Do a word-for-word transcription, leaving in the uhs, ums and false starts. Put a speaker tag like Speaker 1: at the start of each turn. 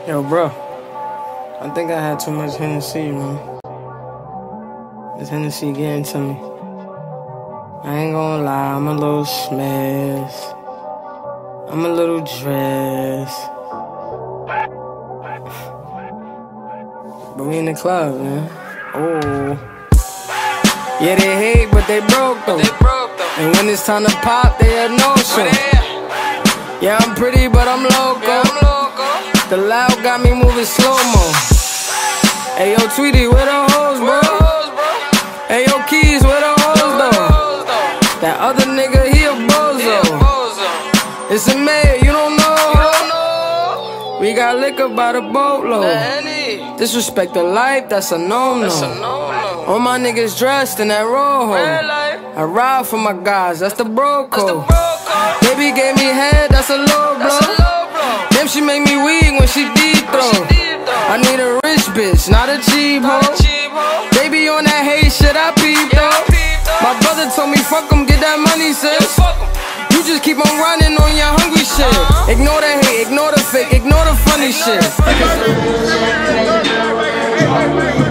Speaker 1: Yo, bro, I think I had too much Hennessy, man. This Hennessy getting to me. I ain't gonna lie, I'm a little smashed. I'm a little dressed. But we in the club, man. Oh. Yeah, they hate, but they broke though. They broke though. And when it's time to pop, they have no show. Yeah, I'm pretty, but I'm loco. Yeah, I'm loco. The loud got me moving slow-mo. Hey, yo, Tweety, where the hoes, bro? Hey, yo, Keys, where the hoes, though? That other nigga, he a bozo. It's a mayor, you don't know. We got liquor by the boatload. Disrespect the life, that's a no-no. All my niggas dressed in that rojo. I ride for my guys, that's the bro code. Baby gave me head, that's a low blow. Damn, she make me weak when she deep throw. I need a rich bitch, not a cheap hoe. They be on that hate shit, I peep though. My brother told me fuck em, get that money, sis. You just keep on running on your hungry shit. Ignore the hate, ignore the fake, ignore the funny shit.